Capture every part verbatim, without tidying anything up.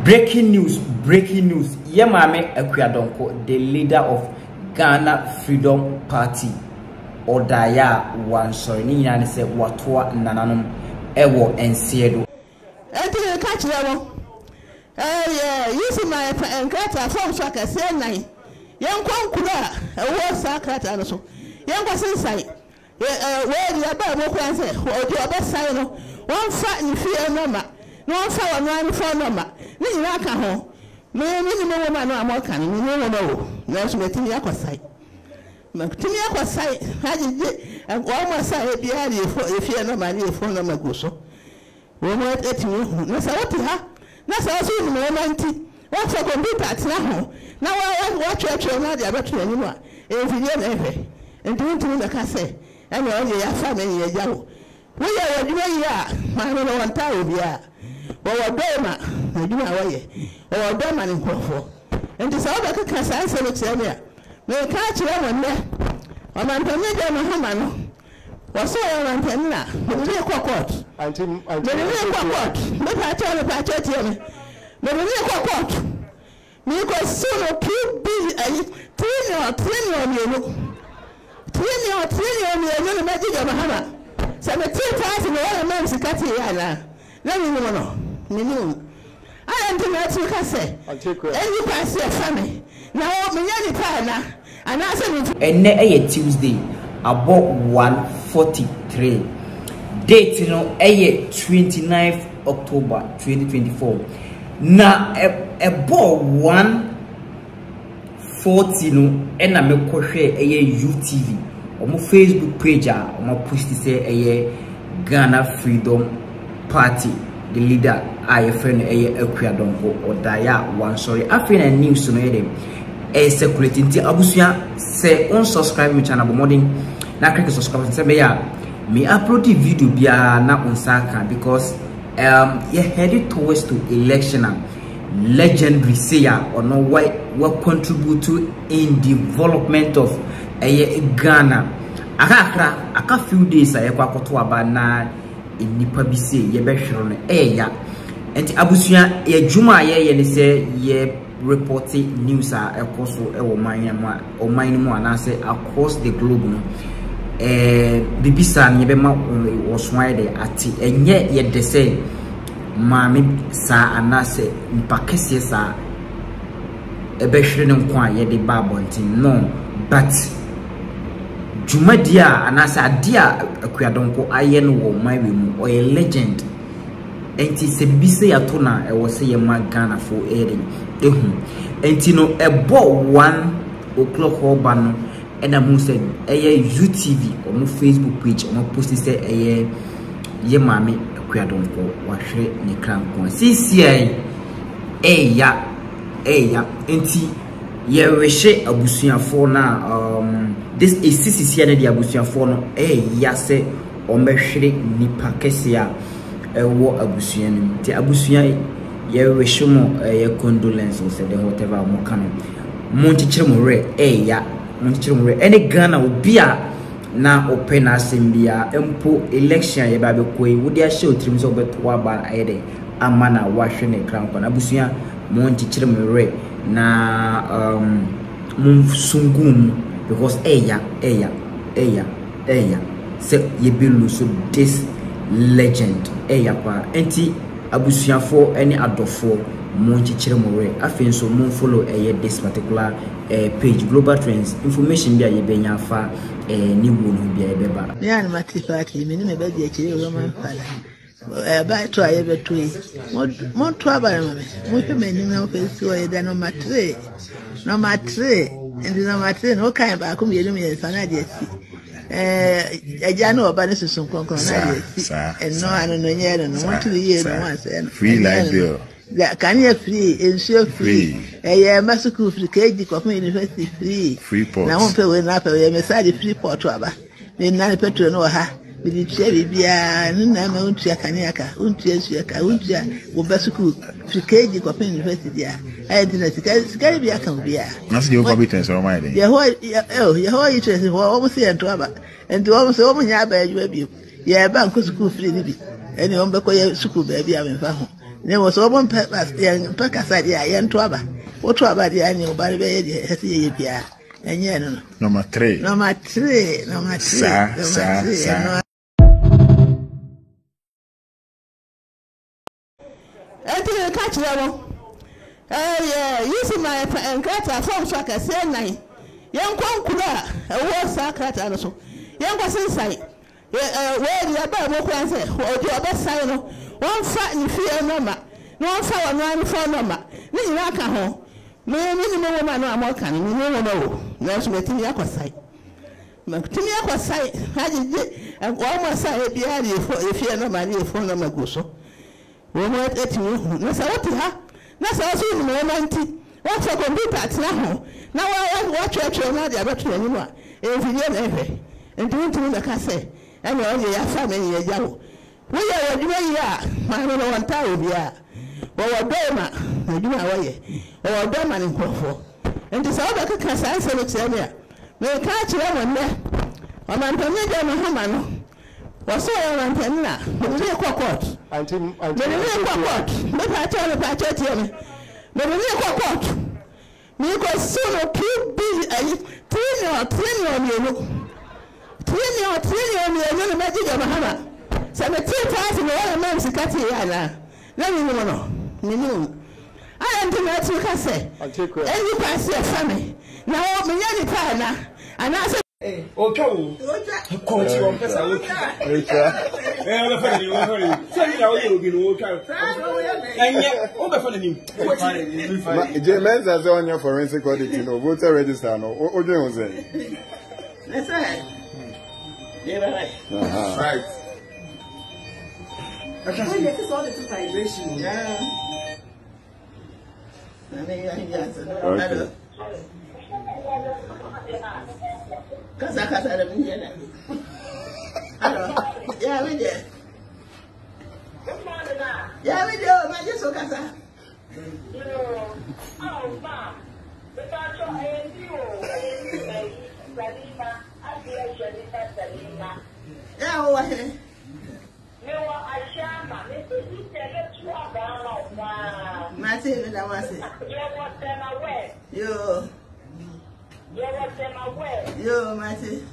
Breaking news, breaking news. Ye Maame Akua Donkor, the leader of Ghana Freedom Party, Odaya one sorry, ni nyane se watoa nananom ewo ensiedo. Enti catch level. Eh yeah, you see my enkrata from so ka say nine. Yen kwankura e wo sakrata no so. Yen kwasensai. Eh we dia ba mo kwanse, o di obesai no. Won fa ni fie no ma. No fa wa no fa no ma. Ni nyina ka ho. Me me me wo ma no amoka ni me wo no. Na so metimi akwasai. Metimi akwasai. Haji wo ma sai bia ni fie no ma ni fo no ma go so. Wo mo etimi na sa woti ha. Na sa so ni me manti. Wo fa computer tina ho. Na wa wa twetwe na dia beto ani no a. E video na ehwe. Enti ntimi na ka se. Anya o ya fa me ye jawo. Wo ya waduma yi a ma no no wanta obi a. Wo wadoma waduma waye. Wo wadoma ni nkofo. Enti sa oba ka sa anse no tse a. Me ka kire wonne. O man tanye je no hama no. Wo so ya man tanna. Me ni ko court. Anti anti. Me ni ko court. Me pa cha me pa cha tie me. Me ni ko court. Me ko so two billion trillion trillion you. Trillion trillion you no me je no hama. Sa me tie ta se me wa man sikati ya na. Na ni no no. Ni ni. I am to let you say. And you can see a family. Now, me pa na. And I said, and a Tuesday about one forty-three. Date you know a twenty-ninth October twenty twenty-four. Now a about one forty no and I me ko share a U T V on my Facebook page on my post say a Ghana Freedom Party. The leader I friend a Akua Donkor or Daya one sorry I feel a news to know a circulating to Abusia say unsubscribe my channel but morning na click subscribe say me ya me upload the video bia na unsaka because um you headed towards to election legendary say or no why what contribute to in development of a Ghana aka aka few days I kwakoto aba na nipa bi se ye behwero no eya enti abusua ye djuma ye ye ne se ye reporting news a ekoso e wo man ya ma o man mu anase across the globe no eh bibisa ne be ma wo swan de ati enye ye de se maame sa anase nipa kese sa e behwere ne nko a ye de ba bontin no but Jumadia and as a dear Akua Donkor aye no wo man we mu or a legend enti se bise atona e wo se ye ma Ghana for airing ehun enti no e bo one o'clock oba no e na mu se eye U T V or mo Facebook page or mo post say eye ye Maame Akua Donkor wa hwere ne krankon sisi e ya e ya enti ye reshe abusuafo na um this is sisi ya na di abusuafo no eh ya se o mehwere nipa kese a ewo abusua nim ti abusua ye reshe mo ye condolence say the whatever mo kan mo nchichire mo re eh ya mo nchichire mo re any Ghana obi a na open assembly empo election ye ba be koi wodi a show trim so beto aba ayede amana wa hwe ne kran kwa abusua mo nchichire mo re na um mum sungum because eya eya eya eya se ye be lose this legend eya pa enti abusuafo any adofo mo nchichire mo re afen so mo follow eye this particular uh, page global trends information bia ye benya fa eh ni wo no bia ye beba ya na matifati me ni me ba di akire o ma fala eh ba to aye beto yi mo to abare mame mo hwe mani na ofesi o ye da no matre no matre ndi no matre no kan ba ko me me sana de asi eh eja no oba ne susun konkon na de asi eno anu no nye no mo to ye no wan say free life bill ya kan ye free ensure free eh ye masuku free keji ko university free free port na mo pe we na pe ye message free port aba ni na petrol no ha bi tse bibia nna ma untia kaniaka untia suaka untia wo basuku free keji ko university a ai dina sikari sikari bia kan bia na se yo competent so my dey ye ho ye ho yi tse ho mo se ento aba ento wo mo se wo mo nya ba adwa bi ye ba nko school free ni bi eni wo be ko ye school ba bia me fa ho ne was open purpose young Pacaside, young Twaba. What Twaba, the annual body, has a year. And yeah, no. Number three. Number three. Number three. Sa, sa, sa. I catch level. Oh, yeah, using my and crater from Saka, say nine. Young Quankula, a war sacred and so. Young was inside. Where the above can say, or your best sign. One fat and fear number. No fire, nine for number. Then I come home. No minimum woman, no more can. No, no, no. There's waiting Aqua side. Timmy Aqua side. I did, and one more side behind you for if you're no money for no maguso. We might let you. No, so what you have? That's also in the moment. What's a computer at now? Now I watch your children, they're not anymore. If you never, and doing to the cassette, and you're only a family, a young. We are doing ya, my little one time, ya. Or a doma, I do my way, or a doma in Crawford. And this other cassette, I said, it's there. May catch them on there. Or my familiar Mahamano. Was so around Penna, the real court. Until the real court. Look at all the patriot. The real court. Because soon two billion, trillion, trillion, you know. Trillion, trillion, you know, the magic of Mahama. Seventeen thousand other men to cut here. Let me know. No. I am the next week, I say. And you pass your family. Now, I'm a partner. And I say, Eh, okay. Come to one person. Okay. Eh, I'm funny. I'm funny. Say now you be okay. And yeah, what the funny? James has on your forensic audit, you know, voter register. No, what do you say? That's right. Yeah, right. Right. Okay. This is all the vibration. Yeah. Okay. Kasa kasa da mun yana. Hello. Ya mi je. Ya mi je ma je so kasa. Oh ma. The tacho I N D O. Salima, Adia Shalita Salima. Ya wa he. Me wa ashama, me ti tele twa ba ma. Ma ti me da wa se. Ya wa tema we. Yo. Yo, Matty.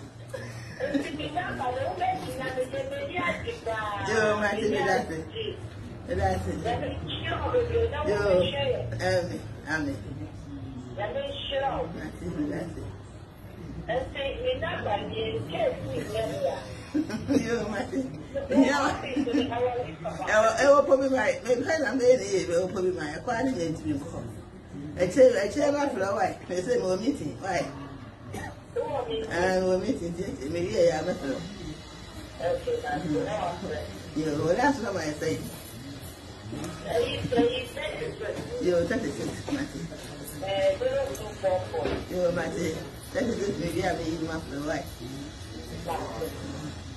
Yo, Matty, that's it. That's it. Yo, Amy, Amy. Matty, that's it. Yo, Matty. I will probably my I'm very ill, probably my acquiring to be called. I tell I tell my flower, they say we're meeting. Why? And we're meeting, maybe I am a fellow. You know, that's what I say. You're thirty-six, Matty. You're Matty. thirty-six, maybe I may eat my flower.